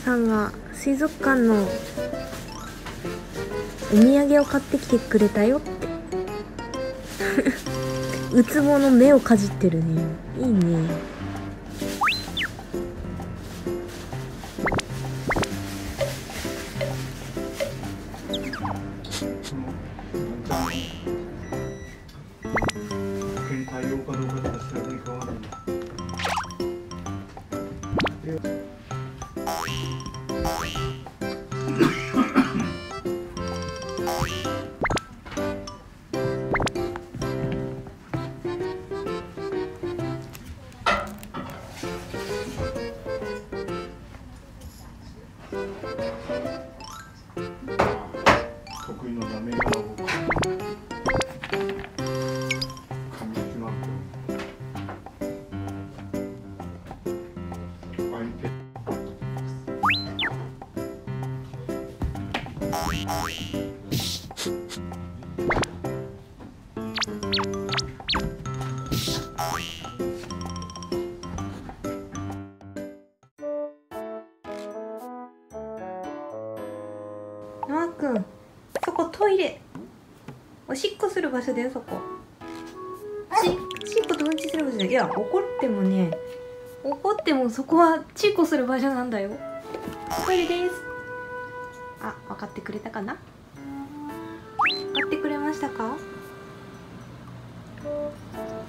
さんが水族館のお土産を買ってきてくれたよってウツボの目をかじってるね。いいね。 対応かどうかとか調べに変わるんだ。得意のなめ顔を噛みつまって相手ノアくん、そこトイレ。おしっこする場所だよ、そこ。おしっことうんちする場所だよ。いや、怒ってもそこはチーコする場所なんだよ。トイレです。あ、分かってくれたかな。分かってくれましたか。